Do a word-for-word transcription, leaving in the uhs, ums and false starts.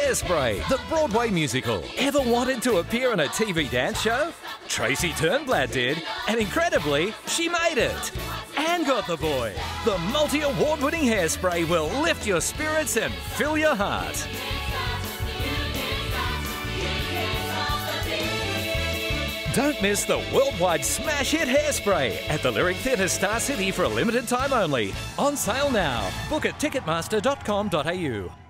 Hairspray, the Broadway musical. Ever wanted to appear in a T V dance show? Tracy Turnblad did, and incredibly, she made it. And got the boy. The multi-award-winning Hairspray will lift your spirits and fill your heart. Don't miss the worldwide smash hit Hairspray at the Lyric Theatre Star City for a limited time only. On sale now. Book at ticketmaster dot com dot a u.